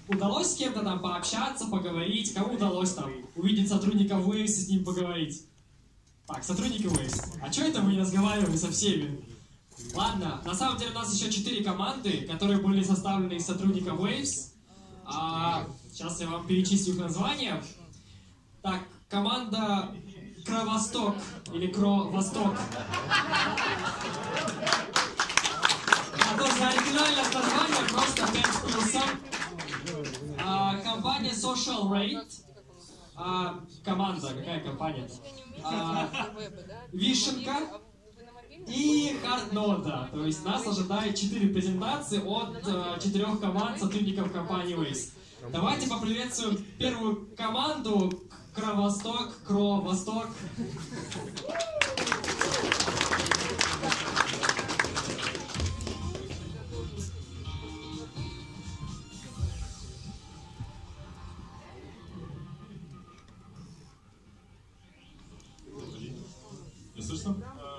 удалось с кем-то там пообщаться, поговорить? Кому удалось там увидеть сотрудников Waves и с ним поговорить? Так, сотрудники Waves. А что это мы не разговариваем со всеми? Ладно, на самом деле у нас еще 4 команды, которые были составлены из сотрудников Waves. Сейчас я вам перечислю их названия. Так, команда Кровосток или Кровосток. А то за оригинальное название просто 5 плюсов. Компания Social Rate. Команда, какая компания? Вишенка и Hardnode. То есть нас ожидает 4 презентации от 4 команд сотрудников компании Waves. Давайте поприветствуем первую команду Кровосток, Кровосток. Не слышно?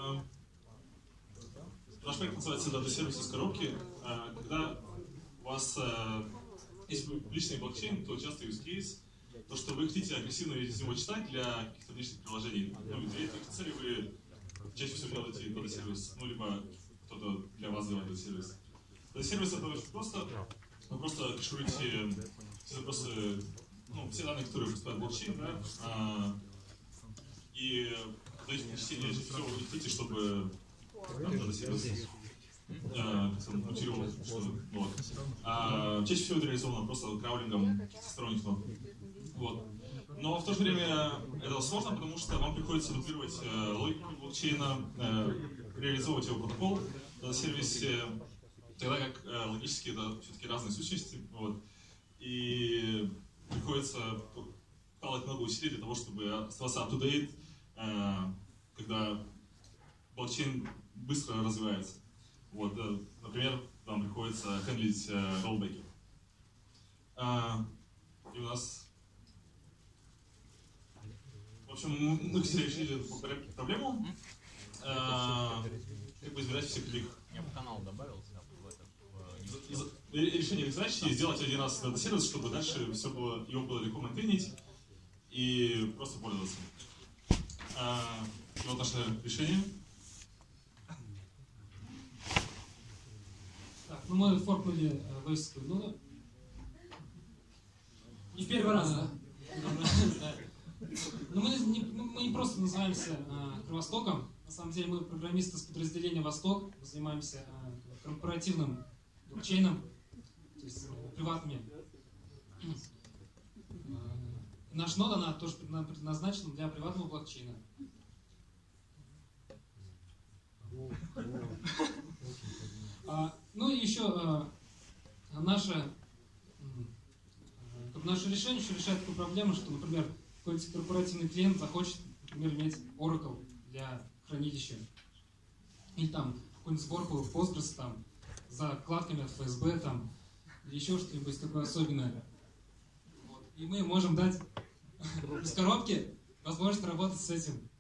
Наш проект называется дата-сервис из коробки. Когда у вас есть публичный блокчейн, то часто use case, то, что вы хотите агрессивно из него читать для каких-то внешних приложений. Ну, для этих целей вы чаще всего делаете дата-сервис, ну, либо кто-то для вас делает дата-сервис. Дата-сервис это очень просто. Вы просто кэшируете все запросы, ну, все данные, которые поступают в блокчейн, да, и даете чтение все, вы хотите, чтобы дата-сервис мутировал, вот. Чаще всего это реализовано просто краулингом сторонних нод. Вот. Но в то же время это сложно, потому что вам приходится дублировать логику блокчейна, реализовывать его протокол на сервисе, тогда как логически это все-таки разные сущности. Вот. И приходится вкладывать много усилий для того, чтобы оставаться up-to-date, когда блокчейн быстро развивается. Вот, например, вам приходится хендлить роллбеки. И у нас... В общем, мы все решили эту проблему. Как бы избирать всех их. Я в канал добавился в этот... Решение задачи сделать один раз дата-сервис, чтобы дальше все было, его было легко мейнтейнить и просто пользоваться. И вот наше решение. Так, ну мы форкнули Waves ноду. Не в первый раз, да? Но мы не просто называемся Кровостоком. На самом деле мы программисты с подразделения Восток. Мы занимаемся корпоративным блокчейном, то есть приватными. Наш нода, она тоже предназначена для приватного блокчейна. Ну и еще наше решение еще решает такую проблему, что, например, какой-нибудь корпоративный клиент захочет, например, иметь Oracle для хранилища. Или там какую-нибудь сборку в Postgres там, за вкладками от FSB там, или еще что-нибудь такое особенное. Вот. И мы можем дать из коробки возможность работать с этим.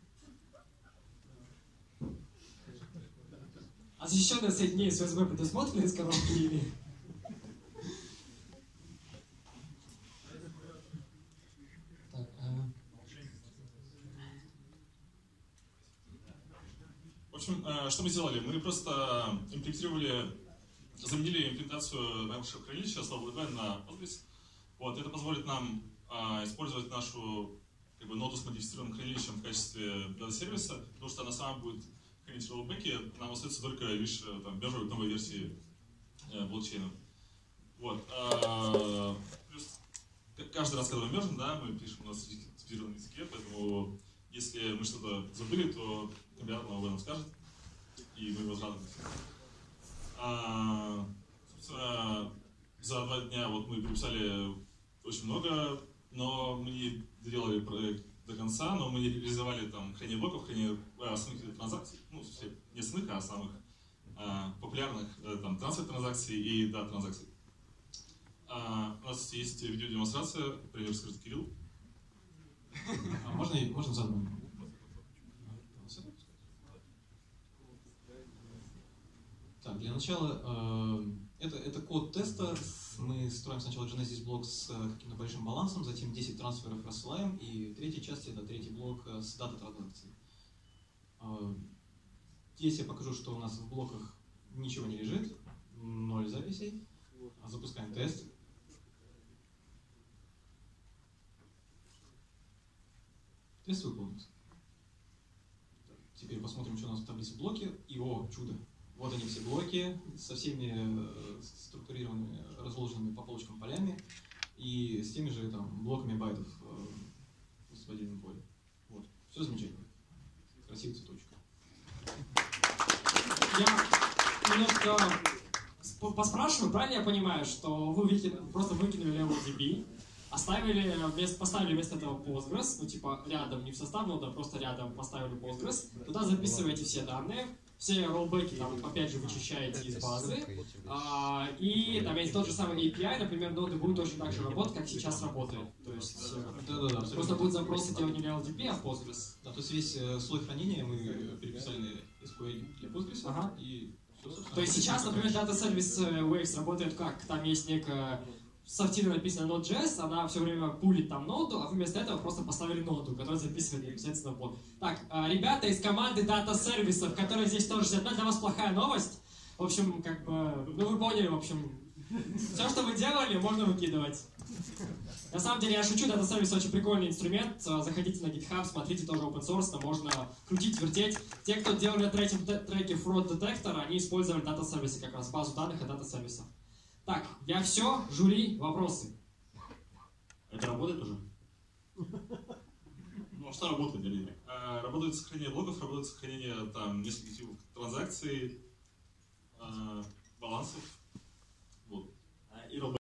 А защищенное соединение с USB предусмотрено из коробки или... В общем, что мы сделали? Мы просто заменили имплементацию нашего хранилища с LWDB на Postgres. Вот, это позволит нам использовать нашу ноду с модифицированным хранилищем в качестве дата-сервиса, потому что она сама будет хранить роллбеки, нам остается только лишь биржевые новые версии блокчейна. Вот. Плюс каждый раз, когда мы мержим, да, мы пишем на специфицированном языке, поэтому если мы что-то забыли, то компилятор нам об этом скажет, и мы его возрадуем. Собственно, за 2 дня вот мы переписали очень много, но мы не доделали проект до конца, но мы не реализовали там хранение блоков, хранение основных транзакций, ну, не основных, а самых популярных там трансфер-транзакций и транзакций. У нас есть видеодемонстрация, пример скажет Кирилл. Можно задумать? Так, для начала это код теста с Мы строим сначала Genesis блок с каким-то большим балансом, затем 10 трансферов рассылаем, и третья часть — это третий блок с датой транзакций. Здесь я покажу, что у нас в блоках ничего не лежит, 0 записей. Запускаем тест. Тест выполнился. Теперь посмотрим, что у нас в таблице блоки. И о, чудо! Вот они все блоки со всеми структурированными, разложенными по полочкам полями и с теми же там блоками байтов в отдельном поле. Вот, все замечательно. Красивый цветочек. Я немножко поспрашиваю, правильно я понимаю, что вы просто выкинули LDB, поставили вместо этого Postgres, ну типа рядом, не в состав нода, просто рядом поставили Postgres, туда записываете все данные, все роллбеки там опять же вычищаете из базы, и там есть тот же самый API, например, ноды будут точно так же работать, как сейчас работает. То есть просто будет запросы делать не LDB, а Postgres. Да, то есть весь слой хранения мы переписали на SQL для Postgres, и все, собственно. То есть сейчас, например, дата-сервис Waves работает как? Там есть некая софтина написана Node.js, она все время пулит там ноду, а вы вместо этого просто поставили ноду, которая записывает непосредственно в блок. Так, ребята из команды дата-сервисов, которые здесь тоже сидят, для вас плохая новость. В общем, как бы, ну вы поняли, в общем, все, что вы делали, можно выкидывать. На самом деле, я шучу, дата-сервис очень прикольный инструмент. Заходите на GitHub, смотрите, тоже open source, там можно крутить, вертеть. Те, кто делали на треке Fraud Detector, они использовали дата-сервисы, как раз базу данных и дата-сервисов. Так, я все, жюри, вопросы. Это работает уже? Ну, а что работает, Галина? Работает сохранение блоков, работает сохранение там нескольких типов транзакций, балансов. Вот. И